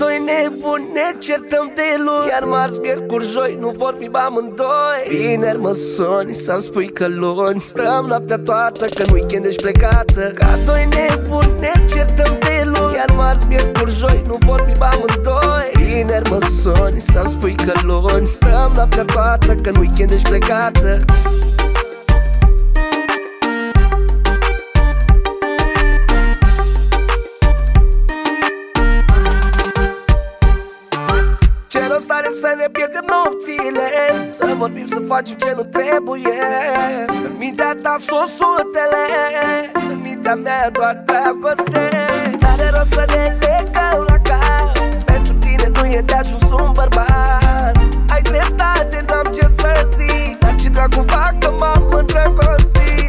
doi nebuni ne certăm de luni, iar marți, miercuri, joi nu vorbim amândoi. Vineri mă suni să-mi spui că luni stăm noaptea toată, că în weekend ești plecată. Ca doi nebuni ne certăm de luni, iar marți, miercuri, joi nu vorbim amândoi. Vineri mă suni să-mi spui că luni stăm noaptea toată, că în weekend ești plecată. Ce rost are să ne pierdem nopțile, să vorbim, să facem ce nu trebuie. În mintea ta sunt sutele, în mintea mea doar dragoste. N-are rost să ne legăm la cap, pentru tine nu e de ajuns un bărbat. Ai dreptate, n-am ce să zic, dar ce dracu fac că m-am îndrăgostit.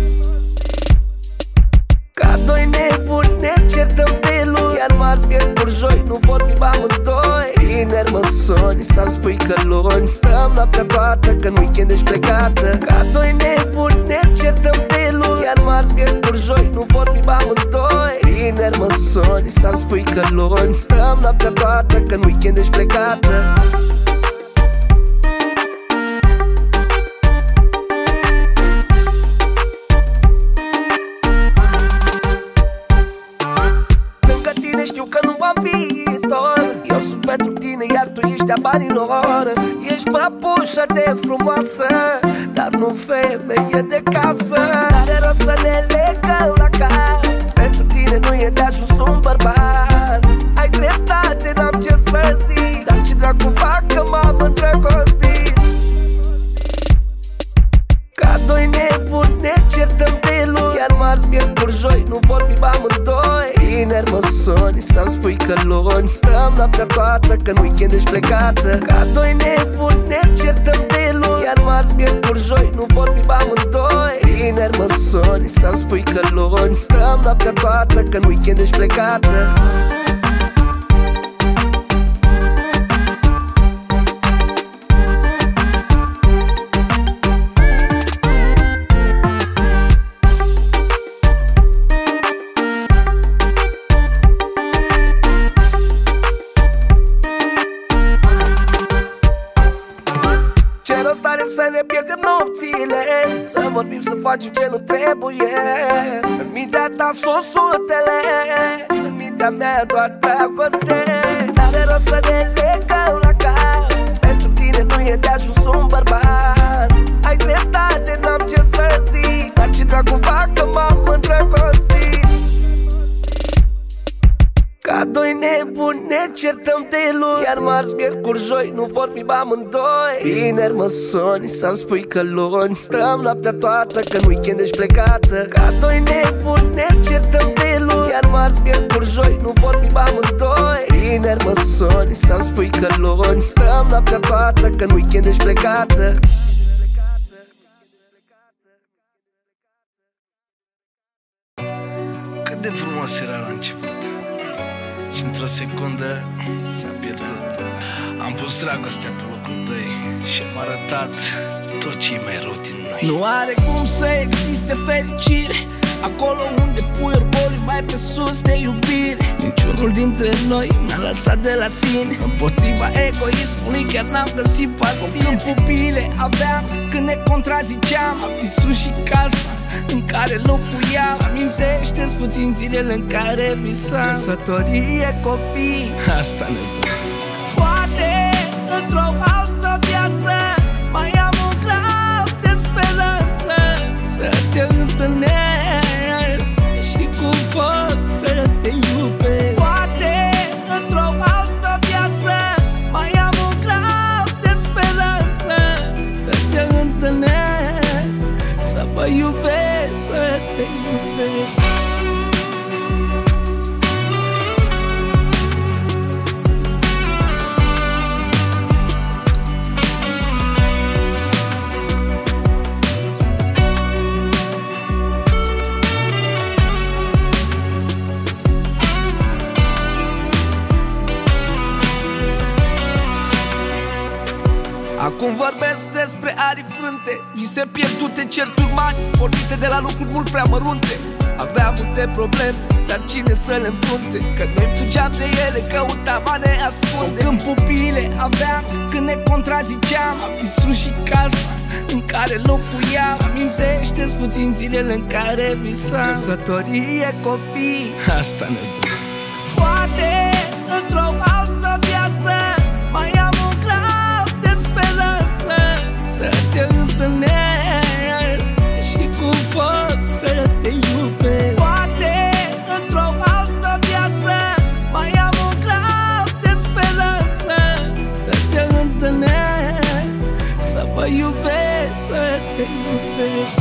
Ca doi nebuni ne certăm de luni, iar marți, miercuri, joi nu vorbim amândoi. Vineri mă suni să-mi spui că luni stăm noaptea toată, că în weekend ești plecată. Ca doi nebuni ne certăm de luni, iar marți, miercuri, joi nu vorbim amândoi. Vineri mă suni să-mi spui că luni stăm noaptea toată, că în weekend ești plecată. Știu că nu am viitor, eu sunt pentru tine, iar tu ești a banilor. Ești păpușă de frumoasă, dar nu femeie de casă. N-are rost să ne legăm la cap, pentru tine nu e de ajuns un bărbat. Ai dreptate, n-am ce să zic, dar ce dracu fac că m-am îndrăgostit. Ca doi nebuni ne certăm de luni, iar marți, miercuri, joi nu vorbim amândoi. Vineri mă suni să-mi spui că luni stăm noaptea toată, că în weekend ești plecată. Ca doi nebuni ne certăm de luni, iar marți, miercuri, joi nu vorbim amândoi. Vineri mă suni să-mi spui că luni stăm noaptea toată, că în weekend ești plecată. Ce rost are să ne pierdem nopțile, să vorbim, să facem ce nu trebuie. În mintea ta sunt sutele, în mintea mea doar dragoste. N-are rost să ne legăm la cap, pentru tine nu e de ajuns un bărbat. Ai dreptate, n-am ce să zic, dar ce dracu fac că m-am îndrăgostit. Ca doi nebuni ne certăm de luni, iar marți, miercuri, joi nu vorbim amândoi. Vineri mă suni să-mi spui că luni stăm noaptea toată, că în weekend ești plecată. Ca doi nebuni ne certăm de luni, iar marți, miercuri, joi nu vorbim amândoi. Vineri mă suni să-mi spui că luni stăm noaptea toată, că în weekend ești plecată. Cât de frumos era la început și într-o secundă s-a pierdut. Am pus dragostea pe locul 2 și am arătat tot ce e mai rău din noi. Nu are cum să existe fericire acolo unde pui orgoliu mai pe sus de iubire. Niciunul dintre noi n-a lăsat de la sine, împotriva egoismului chiar n-am găsit pastile. În pupile aveam când ne contraziceam, am distrus și casa în care locuiam. Amintește-ți puțin zilele în care visam căsătorie, copii, Asta ne dă. poate într-o altă viață mai am un grau de speranță să te întâlnesc și cu foc să te iubesc. Poate într-o altă viață mai am un grau de speranță să te întâlnesc, să mă iubesc, să te iubesc. Acum vorbesc despre arii frânte, vise pierdute, certuri mari, pornite de la lucruri mult prea mărunte. Aveam multe probleme, dar cine să le înfrunte? Că noi fugeam de ele, căutam a ne ascunde. Când pupile aveam, când ne contraziceam, am distrus și casa în care locuiam. Amintește-ți puțin zilele în care visam căsătorie, copii. Asta ne dă. Poate într-o altă viață mai am un grau de speranță să te întâlnesc și cu foc să te iubesc. Poate într-o altă viață mai am un grau de speranță să te întâlnesc, să mă iubesc, să te iubesc.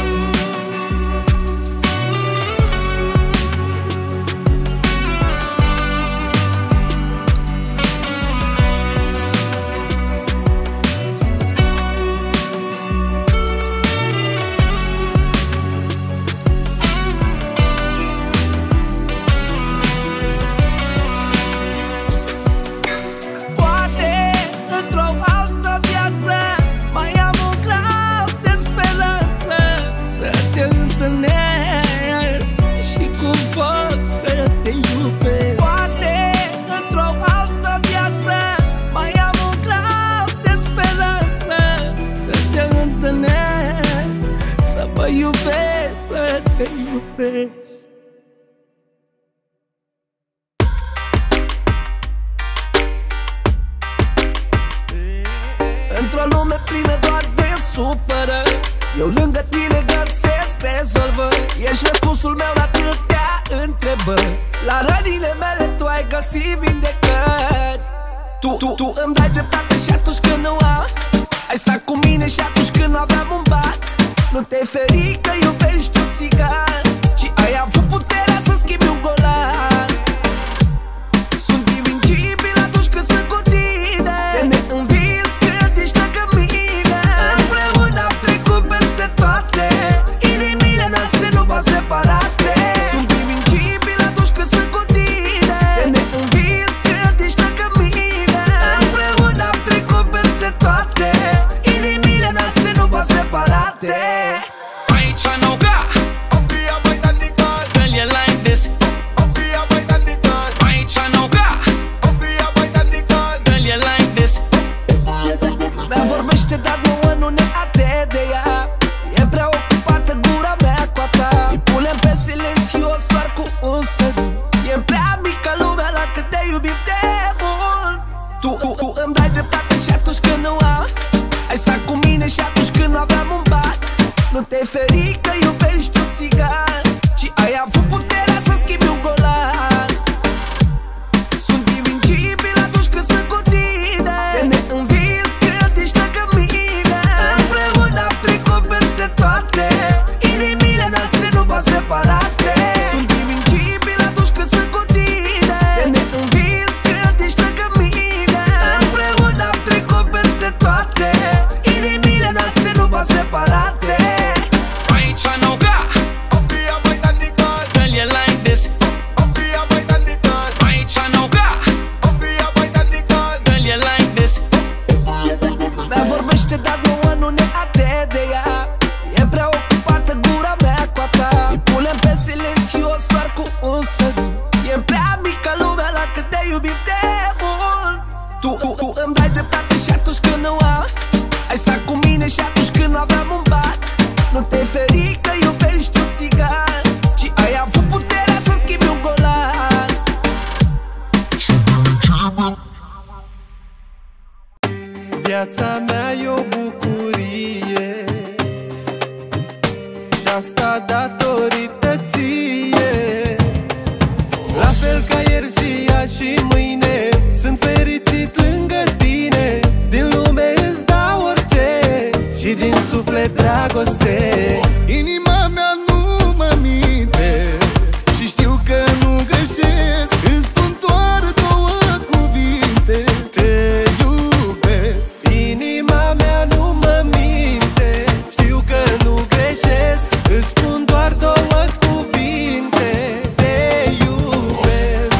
Într-o lume plină doar de supărări, eu lângă tine găsesc rezolvări. Ești răspunsul meu la atâtea întrebări. La rănile mele tu ai găsit vindecări. Tu îmi dai dreptate și atunci când nu am. Ai stat cu mine și atunci când nu aveam un ban. Nu te feri că iubești un țigan și ai avut puterea să schimbi un golan. Sunt invincibil atunci când sunt cu tine. Te neînvins când ești lângă mine. Împreună am trecut peste toate, inimile noastre nu pot separate. Sunt invincibil atunci când sunt cu tine. Te neînvins când ești lângă mine. Împreună am trecut peste toate, inimile noastre nu pot separate. Dar nouă nu ne arde de ea. E prea ocupată gura mea cu a ta. Îi punem pe silențios doar cu un sărut. E prea mică lumea la cât te iubim de mult. Tu îmi dai dreptate și atunci când nu am. Ai stat cu mine și atunci când nu aveam un ban. Nu te feri că iubești un țigan și ai avut puterea să schimbi un golan. Sunt invincibil atunci când sunt cu tine. Te neînvins când ești lângă mine. Împreună am trecut peste toate, inimile noastre nu pot separate. Sunt invincibil atunci când sunt cu tine. Te neînvins când ești lângă mine. Împreună am trecut peste toate, inimile noastre nu pot separate. Dar nouă nu ne arde de ea. E prea ocupată gura mea cu a ta. Îi punem pe silențios doar cu un sărut. E prea mică lumea la cât te iubim de mult. Tu îmi dai dreptate și atunci când nu am. Ai stat cu mine și atunci când nu aveam un ban. Nu te feri că iubești un țigan și ai avut puterea să schimbi un golan. Viața mea e o bucurie și asta datorită ție. La fel ca ieri și ea și mâine, sunt fericit lângă tine. Din lume îți dau orice și din suflet dragoste. Inima mea nu mă minte și știu că nu greșesc. Îți spun doar două cuvinte: te iubesc. Inima mea nu mă minte, știu că nu greșesc. Îți spun doar două cuvinte: te iubesc.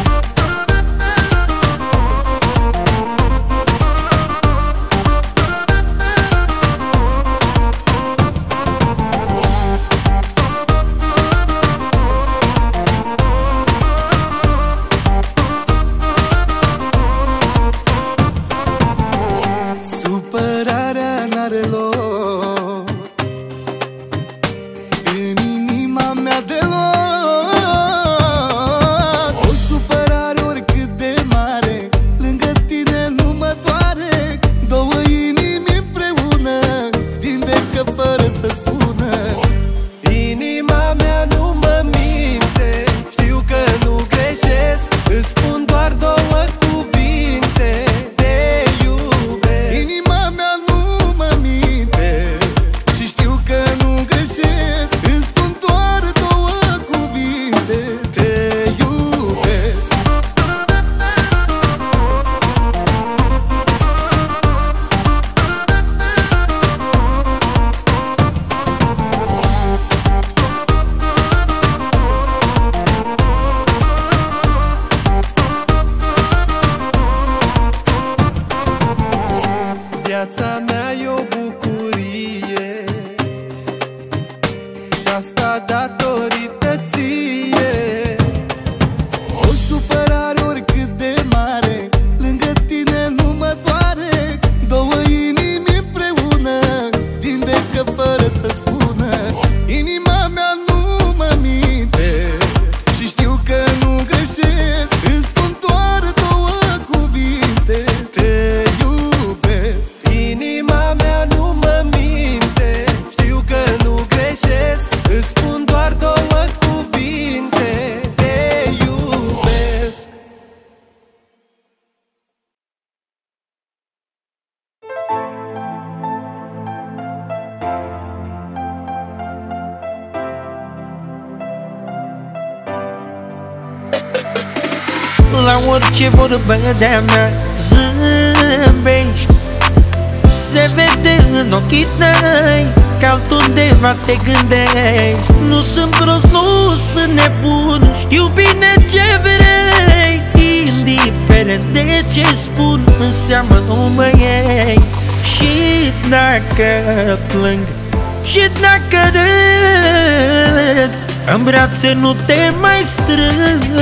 la orice vorbă de-a mea zâmbești. Se vede în ochii tăi că altundeva te gândești. Nu sunt prost, nu sunt nebun, știu bine ce vrei. Indiferent de ce spun, în seamă nu mă iei. Și dacă plâng și dacă râd, în brațe nu te mai strâng.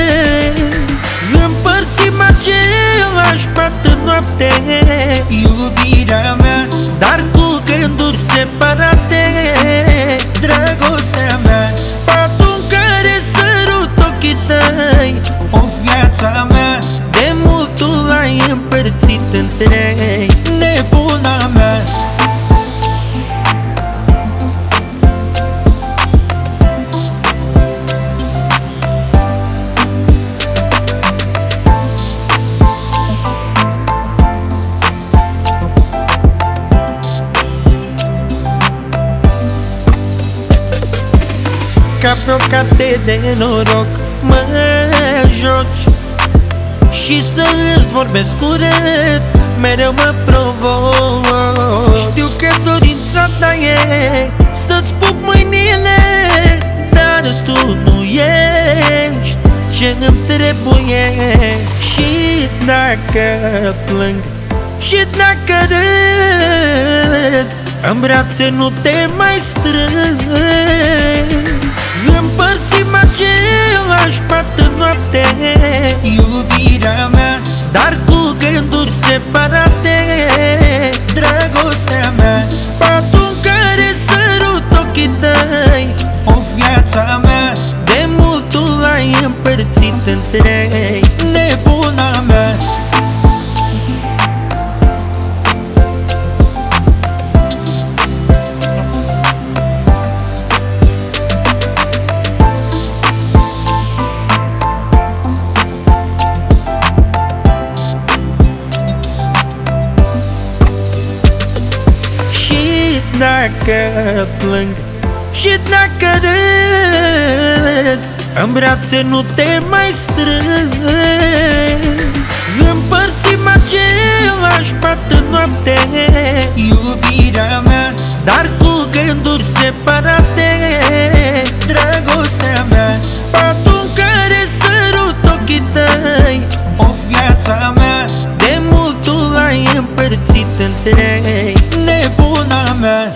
Împărțim același pat în noapte, iubirea mea, dar cu gânduri separate. Dragostea mea, patul în care sărut ochii tăi. O viața mea, de mult tu l-ai împărțit în trei. Nebuna mea, ca pe o carte de noroc mă joci și să-ți vorbesc urât, mereu mă provoci. Știu că dorința ta e să-ți pup mâinile, dar tu nu ești ce-mi trebuie. Și dacă plâng și dacă râd, în brațe nu te mai strâng. Împărțim același pat în noapte, iubirea mea, dar cu gânduri separate. Dragostea mea, patul în care sărut ochii tăi. O viața mea, de mult tu l-ai împărțit în trei. Nebuna mea, dacă plâng și dacă râd, în brațe nu te mai strâng. Împărțim același pat în noapte, iubirea mea, dar cu gânduri separate. Dragostea mea, patul în care sărut ochii tăi. O viața mea, de mult tu l-ai împărțit în trei. Nebuna mea,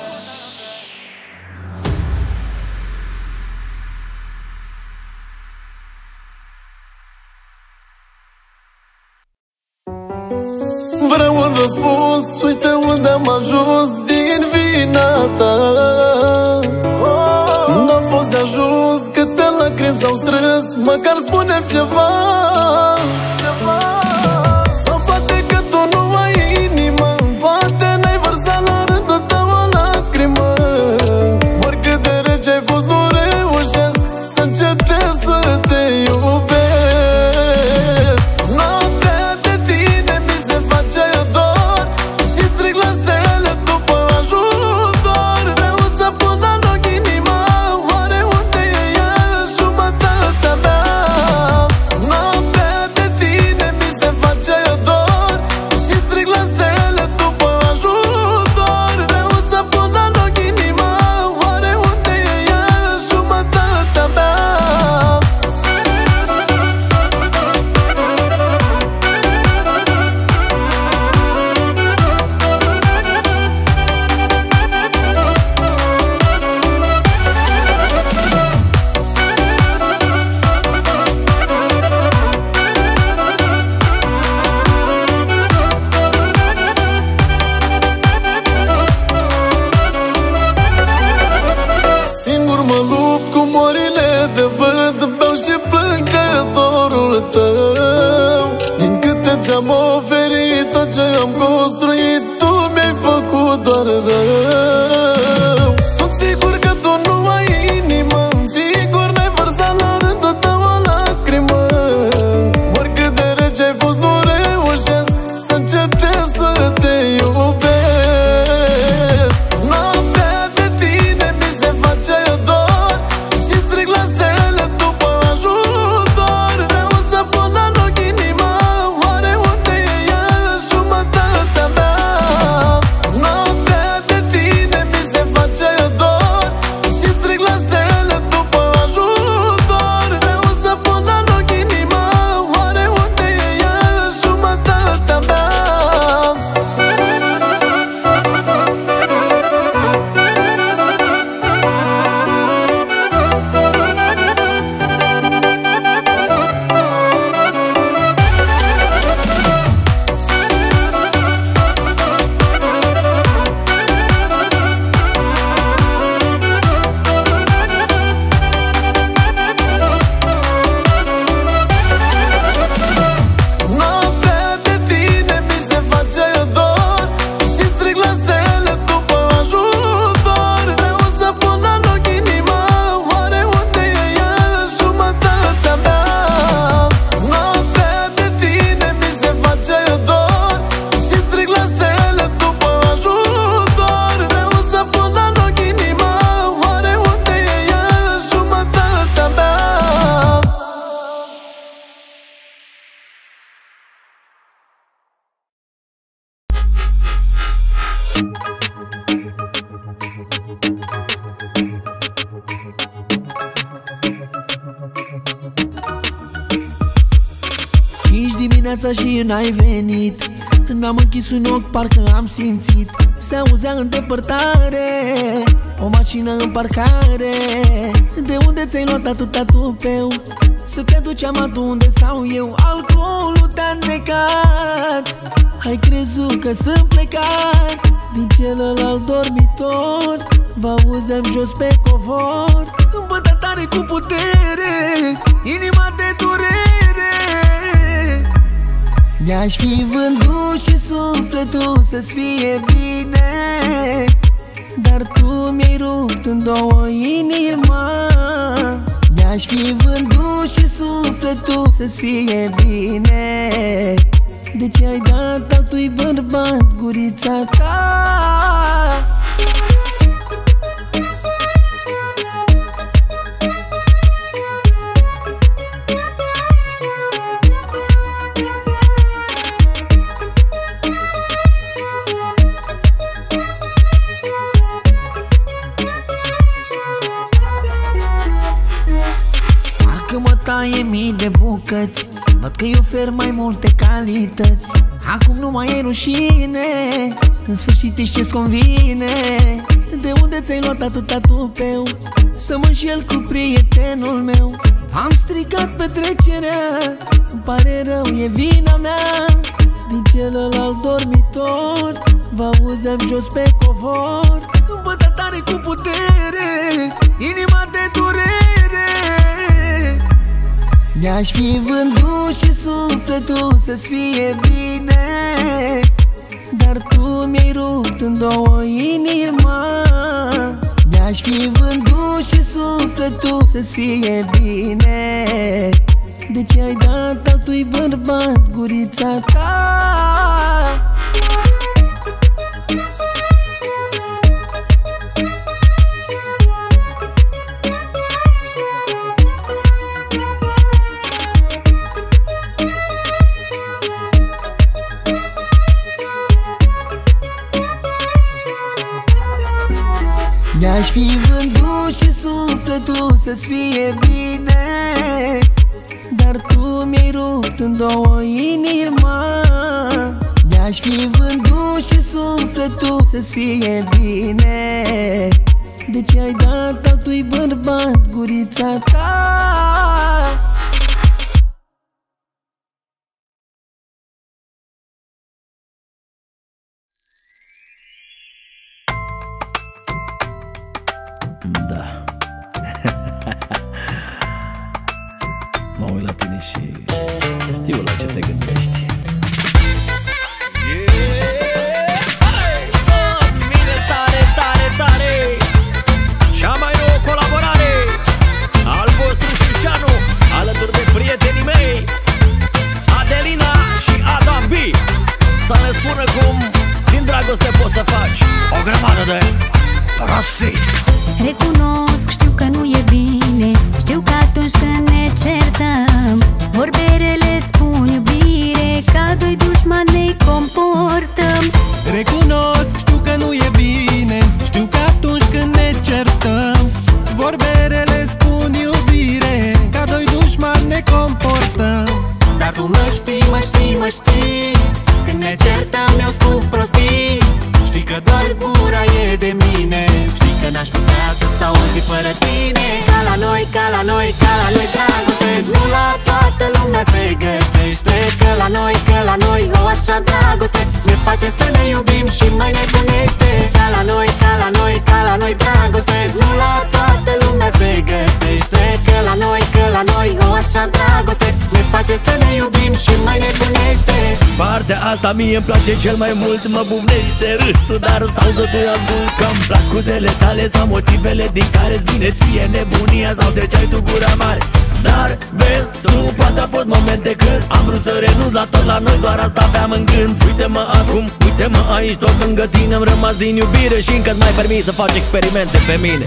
vreau un răspuns, uite unde am ajuns din vina ta. N-a fost de ajuns, câte lacrimi s-au strâns, măcar spune-mi ceva. Sau poate că tu nu ai inimă, poate n-ai vărsat la rândul tău o lacrimă. Oricât de rece ai fost, nu reușesc să încetez să te iubesc. Ți-am oferit tot ce am construit, tu mi-ai făcut doar rău. Sunt sigur că tu nu ai inimă, sigur n-ai vărsat la rândul tău o lacrimă. Oricât de rece ai fost, nu reușesc să încetez să te iubesc. Noaptea de tine mi se face dor și strig la stele după ajutor. Vreau să pun dimineața și n-ai venit. N-am închis un ochi, parcă am simțit. Se auzea în depărtare o mașină în parcare. De unde ți-ai luat atâta tupeu? Să te duci amatu unde stau eu? Alcoolul te-a necat. Ai crezut că sunt plecat din celălalt dormitor. Vă auzem jos pe covor. Îmi bătea tare cu putere inima de durere. Mi-aș fi vândut și sufletul să-ți fie bine, dar tu mi-ai rupt în două inima. Mi-aș fi vândut și sufletul să-ți fie bine. De ce ai dat altui bărbat gurița ta? Parcă mă taie mii de bucăți, văd că-i ofer mai multe calități. Acum nu mai e rușine, în sfârșit ești ce-ți convine. De unde ți-ai luat atâta tupeu să mă înșel cu prietenul meu? Am stricat petrecerea, îmi pare rău, e vina mea. Din celălalt dormitor vă auzem jos pe covor. Îmi bătea tare cu putere inima de durere. Mi-aș fi vândut și sufletul să-ți fie bine, dar tu mi-ai rupt în două inima. Mi-aș fi vândut și sufletul să-ți fie bine. De ce ai dat altui bărbat gurița ta? Mi-aș fi vândut și sufletul să-ți fie bine, dar tu mi-ai rupt în două inima. Mi-aș fi vândut și sufletul să-ți fie bine. De ce ai dat altui bărbat gurița ta? Da. Mă uit la tine și știu la ce te gândești. Mine tare, tare, tare. Cea mai nouă colaborare al vostru Șușanu, alături de prietenii mei Adelina și Adam B. Să ne spună cum din dragoste poți să faci o grămadă de prostii. Recunosc, știu că nu e bine, știu că atunci când ne certăm vorbele spun iubire, ca doi dușmani ne comportăm. Recunosc, știu că nu e bine, știu că atunci când ne certăm vorbele spun iubire, ca doi dușmani ne comportăm. Dar tu mă știi, mă știi, mă știi, când ne certăm eu spun prostii. Știi că doar gura e de mine, știi că n-aș putea să stau o zi fără tine. Ca la noi, ca la noi, ca la noi dragoste nu la toată lumea se găsește. Că la noi, o așa dragoste ne face să ne iubim și mai nebunește. Ca la noi, ca la noi, ca la noi dragoste nu la toată lumea se găsește. Că la noi, o așa dragoste ne face să ne iubim și mai nebunește. Partea asta mie îmi place cel mai mult, mă buvnește râsul, dar stau să te ascult. Că-mi plac scuzele tale sau motivele din care-ți vine ție nebunia, sau de ce ai tu gura mare. Dar vezi, nu poate a fost momente când am vrut să renunț la tot, la noi doar asta aveam în gând. Uite-mă acum, uite-mă aici, tot lângă tine am rămas din iubire și încă-ți mai permis să faci experimente pe mine.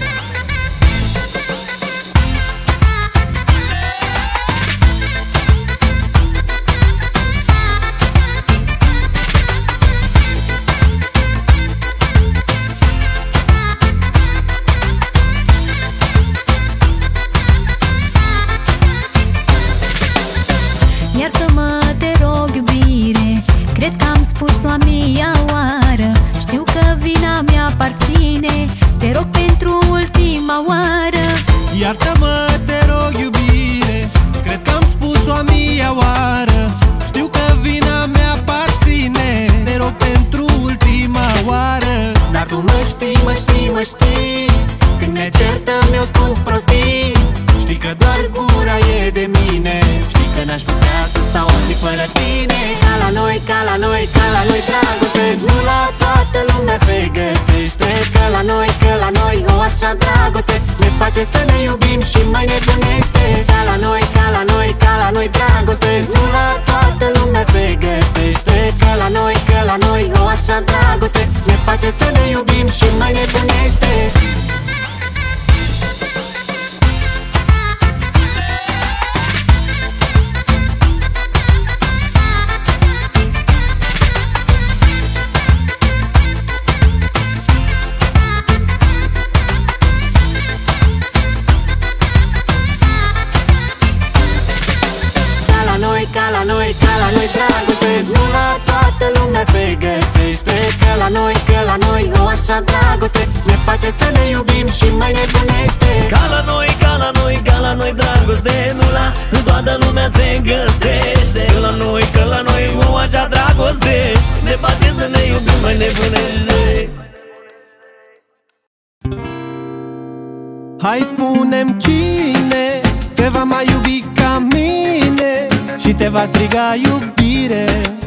Iartă-mă, te rog, a mia oară. Știu că vina mea aparține, te rog pentru ultima oară. Iartă-mă, te rog, iubire, cred că am spus-o a mia oară. Știu că vina mea aparține, te rog pentru ultima oară. Dar tu mă știi, mă știi, mă știi, când ne certăm eu spun prostii. Știi că doar gura e de mine, știi că n-aș putea să stau o zi fără tine. Ca la noi, ca la noi, ca la noi dragoste nu la toată lumea se găsește. Că la noi, o așa dragoste ne face să ne iubim și mai nebunește. Ca la noi, ca la noi, ca la noi dragoste nu la toată lumea se găsește. Că la noi, o așa dragoste ne face să ne iubim și mai nebunește. Ca la noi dragoste nu la toată lumea se găsește. Că la noi, o așa dragoste ne face să ne iubim și mai nebunește. Ca la noi, ca la noi, ca la noi dragoste nu la toată lumea se găsește. Că la noi, o așa dragoste ne face să ne iubim mai nebunește. Hai spune-mi cine te va mai iubi ca mine și te va striga iubire.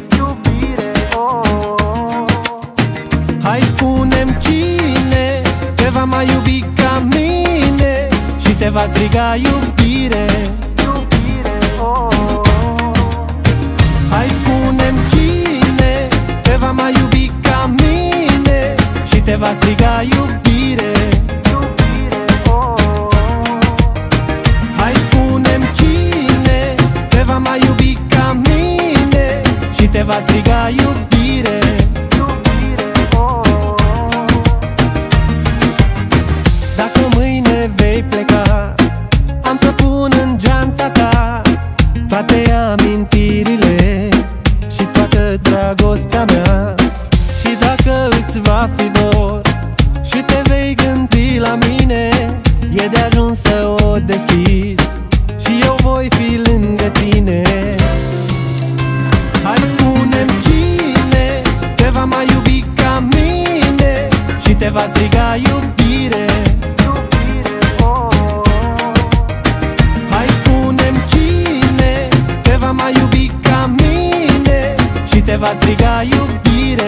Hai spune-mi cine te va mai iubi ca mine și te va striga iubire. Hai spune-mi cine te va mai iubi ca mine și te va striga iubire. Hai spune-mi cine te va mai iubi ca mine și te va striga iubire. Dacă mâine vei pleca, am să pun în geanta ta toate amintirile și toată dragostea mea. Și dacă îți va fi dor și te vei gândi la mine, e de ajuns să o deschizi și eu voi fi lângă tine. Hai spune-mi cine te va mai iubi ca mine și te va striga iubire. Hai spune-mi cine te va mai iubi ca mine și te va striga iubire.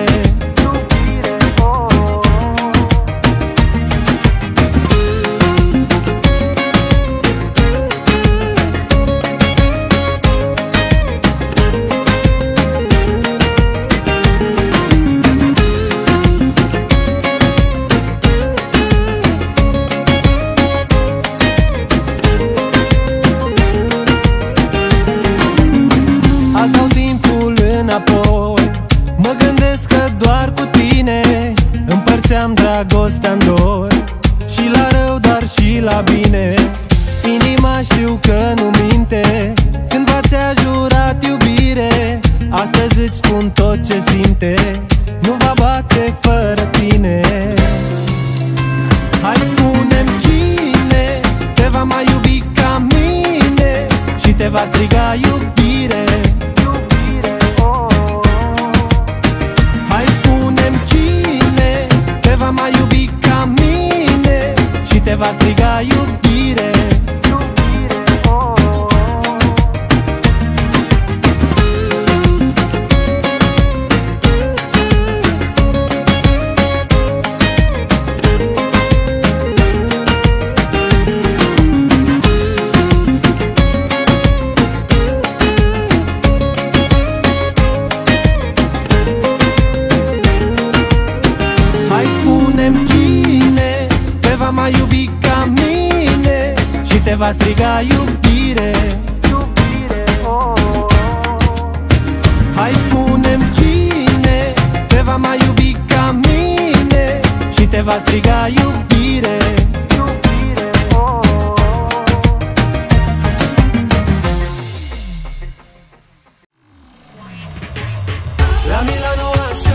Azi dau timpul înapoi, mă gândesc că doar cu tine împărțeam dragostea în doi, și la rău, dar și la bine. Inima știu că nu minte, cândva ți-a jurat iubire. Astăzi îți spun tot ce simte, nu va bate fără tine. Hai spune-mi cine te va mai iubi ca mine și te va striga iubire. Hai spune-mi cine te va mai iubi ca mine și te va striga iubire. Hai spune-mi cine te va mai iubi ca mine și te va striga iubire. Hai spune-mi cine te va mai iubi ca mine și te va striga iubire. La Milano așa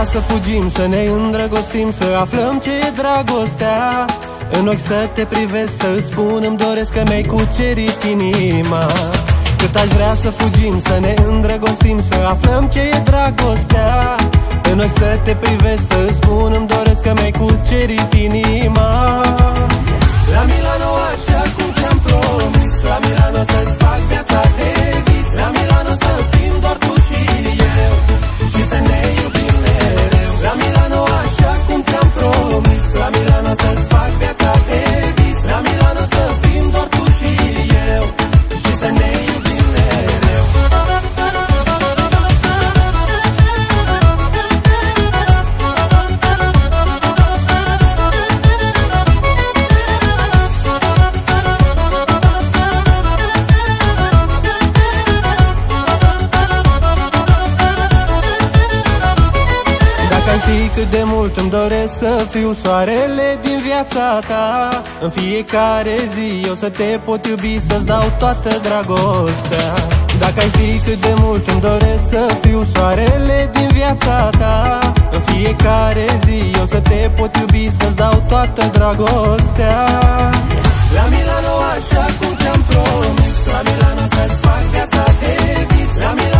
vrea să fugim, să ne îndrăgostim, să aflăm ce e dragostea. În ochi să te privesc, să-ți spun îmi doresc că mi-ai cucerit inima. Cât aș vrea să fugim, să ne îndrăgostim, să aflăm ce e dragostea. În ochi să te privesc, să-ți spun îmi doresc că mi-ai cucerit inima. La Milano așa cum ți-am promis, la Milano să-ți fac viața de vis, la Milano să fim doar tu și eu și să ne iubim mereu. La Milano așa cum ți-am promis, la Milano să-ți fac viața de vis, la Milano să fim doar tu și eu și să ne iubim mereu. Știi cât de mult îmi doresc să fiu soarele din viața ta. În fiecare zi eu să te pot iubi, să-ți dau toată dragostea. Dacă ai ști cât de mult îmi doresc să fiu soarele din viața ta. În fiecare zi eu să te pot iubi, să-ți dau toată dragostea. La Milano așa cum ți-am promis, la Milano să-ți fac viața de vis, la Milano